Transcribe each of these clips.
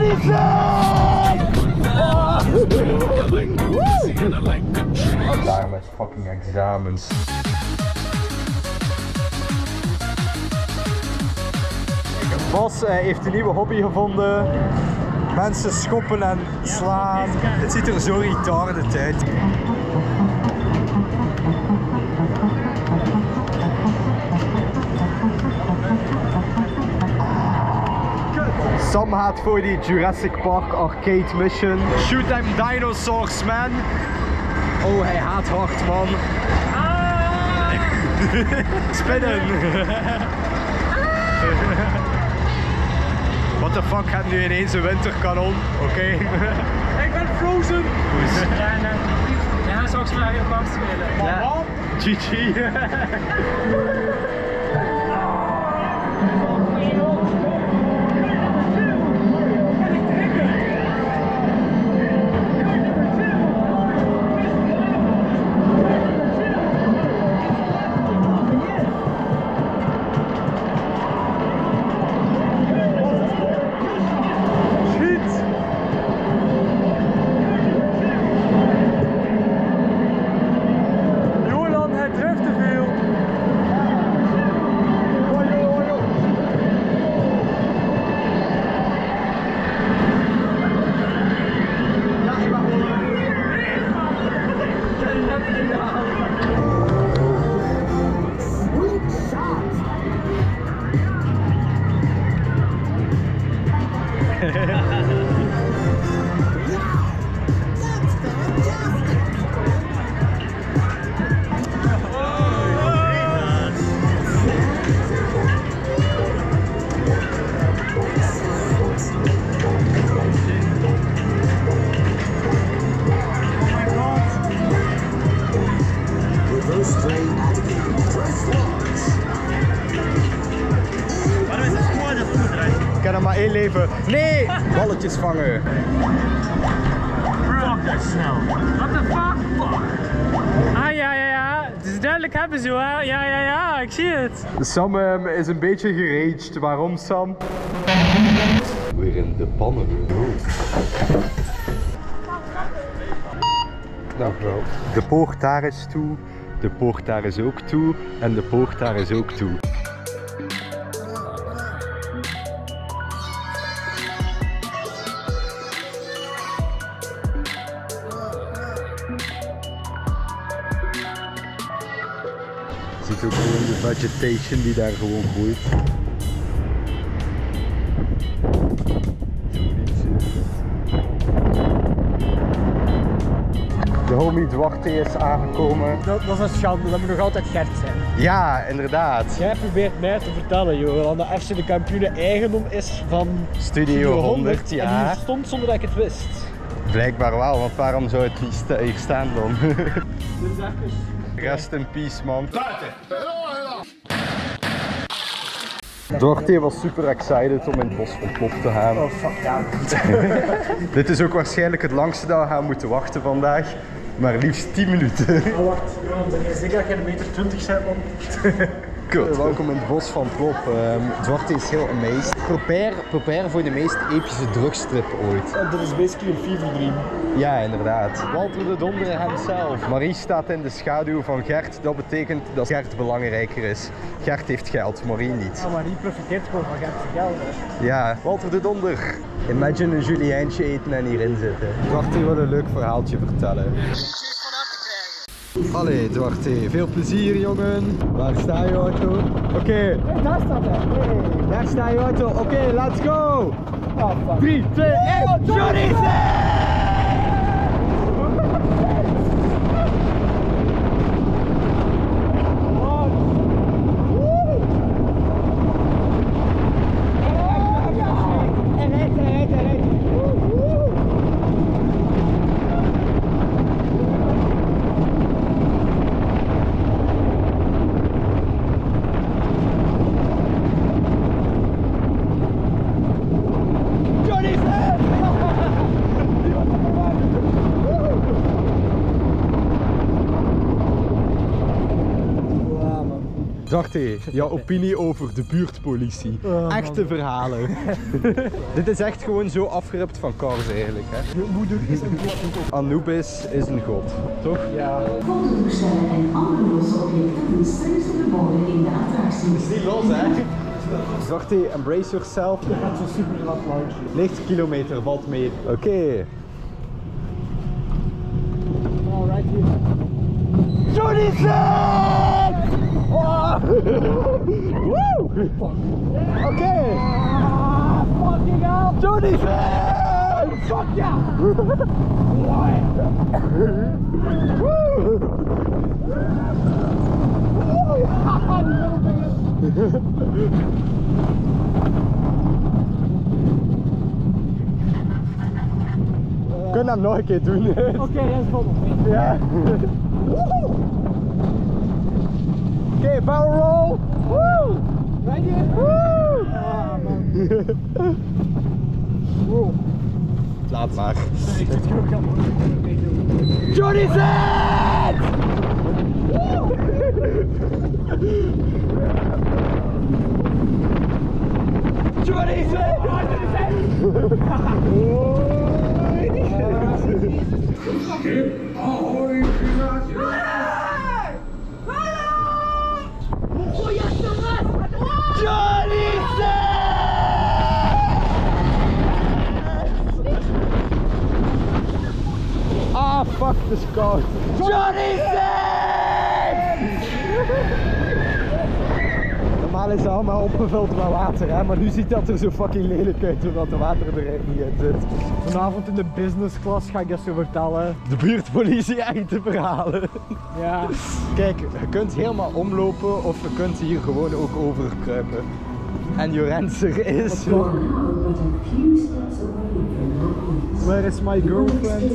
Daar met fucking examens. Bas heeft een nieuwe hobby gevonden. Mensen schoppen en slaan. Het ziet er zo retarded uit. Sam gaat voor die Jurassic Park arcade mission. Shoot them dinosaurs, man. Oh, hij haat hard, man. Spinnen. What the fuck, gaat nu ineens een winterkanon? Oké. Ik ben frozen! Ja, en we gaan straks maar heel bang spelen. Ja. GG. Ik heb er maar één leven. Nee! Balletjes vangen. Fuck, dat is snel. What the fuck? Ah, ja. Het is duidelijk hebben ze, hè. Ja, ik zie het. Sam is een beetje geraged. Waarom, Sam? Weer in de pannen. Nou, bro. De poort daar is toe. De poort daar is ook toe. En de poort daar is ook toe. Je ziet ook gewoon de vegetation die daar gewoon groeit. De homie Duarte is aangekomen. Dat is een schande, dat moet nog altijd Gert zijn. Ja, inderdaad. Jij probeert mij te vertellen, Johan, dat FC de Kampioenen eigendom is van Studio 100, ja. En die stond zonder dat ik het wist. Blijkbaar wel, want waarom zou het niet hier staan dan? Dit is even... Rest in peace, man. Duarte was super excited om in het bos van Plop te gaan. Oh fuck ja. Dit is ook waarschijnlijk het langste dat we gaan moeten wachten vandaag. Maar liefst 10 minuten. Oh wacht, Johan, ben je zeker dat je een meter 20 bent, man? Welkom in het bos van Plop. Duarte is heel amazed. Prepare voor de meest epische drugstrip ooit. Dit is basically een fever dream. Ja, inderdaad. Walter de Donder hemzelf. Marie staat in de schaduw van Gert. Dat betekent dat Gert belangrijker is. Gert heeft geld, Marie niet. Ja, maar die profiteert gewoon van Gert's geld. Hè. Ja, Walter de Donder. Imagine een juliennetje eten en hierin zitten. Duarte wil een leuk verhaaltje vertellen. Allee, Duarte, veel plezier, jongen. Waar staat je auto? Oké. Hey, daar staat hij. Hey. Daar staat je auto. Oké, let's go. Oh, fuck. 3, 2, 1, Johnny! Zwarte, jouw opinie over de buurtpolitie. Echte verhalen. Dit is echt gewoon zo afgerupt van Cars eigenlijk. Hè. Je moeder is een god. Anubis is een god, toch? Ja. Fototoestellen en andere losse objecten straks verboden in de attractie. Het is niet los, hè? Zwarte, embrace yourself. Je gaat zo super laat launchen. 90 kilometer valt mee. Oké. Alright, hier. Johnny Sins! Oh. Woo! Oké. Fucking hell! Johnny Sins! Fuck ja! We kunnen hem nog een keer doen. Oké, dat is vol. Ja. Oké, barrel roll. Woo! Weet je? Woo! Ah, man. Wow. Laat maar. Ik zit gewoon kan Johnny Sins! Johnny Ah, fuck, het is koud. Johnny Sins! Normaal is het allemaal opgevuld met water, hè? Maar nu ziet dat er zo fucking lelijk uit doordat de water er niet in zit. Vanavond in de business class ga ik dat zo vertellen. De buurtpolitie echte verhalen. Ja. Kijk, je kunt helemaal omlopen of je kunt hier gewoon ook overkruipen. En Jorenser is... Where is my girlfriend?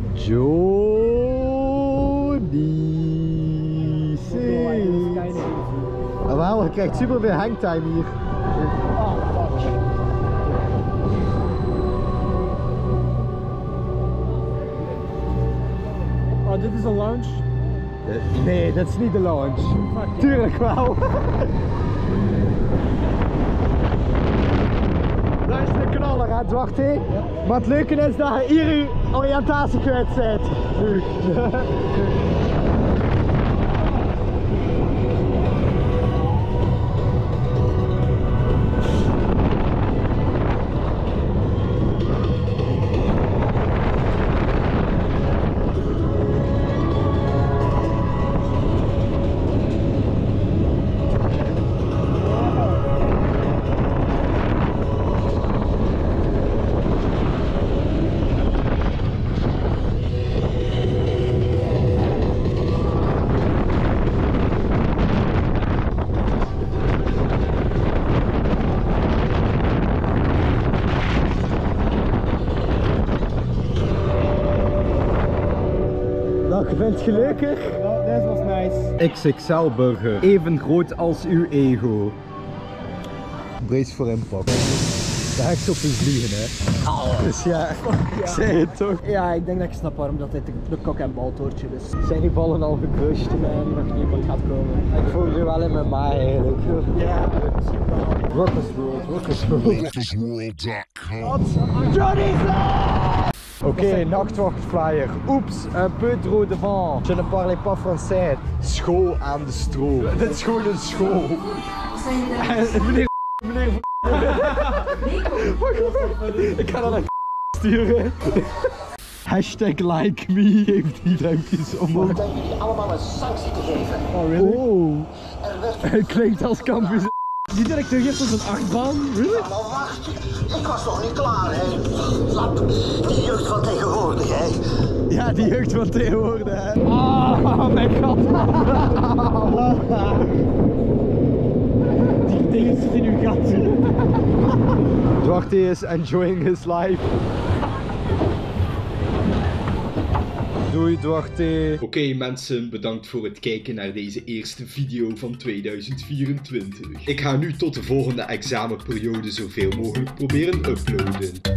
Johnny Sins. Ah, wel, je krijgt super veel hangtime hier. Oh, dit is een lounge? Nee, dat is niet de lounge. Tuurlijk wel. Dat is de knaller, hè, Zwarte? Ja. Maar het leuke is dat je hier je oriëntatie kwijt bent. Je vindt het gelukkig? Ja, deze was nice. XXL burger, even groot als uw ego. Brace voor impact. Dat echt op een vliegen, hè? Dus ja, ik zei het toch? Ja, ik denk dat ik snap waarom dat dit de kok- en baltoortje is. Zijn die ballen al gecrushed? Nee, nog niemand gaat komen. Ik voel je wel in mijn maag eigenlijk. Ja, Rockers World, Rockers World. RockersWorld.com. Johnny Sins! Oké, nachtwachtflyer. Oeps, un peu trop devant. Je ne parle pas français. School aan de stro. Dit is gewoon een school. Meneer. Ik ga dat naar sturen. Hashtag like me heeft die duimpjes omhoog. Om jullie allemaal een sanctie te geven. oh really? Oh, Er werd hij klinkt als campus. Die directeur geeft ons een achtbaan? Really? maar wacht, ik was nog niet klaar, hè. Lap, die jeugd van tegenwoordig, hè. Ja, die jeugd van tegenwoordig, hè. Oh, mijn god. Die dingen zitten in uw gat. Zwarte is enjoying his life. Doei Duarte. Oké mensen, bedankt voor het kijken naar deze eerste video van 2024. Ik ga nu tot de volgende examenperiode zoveel mogelijk proberen uploaden.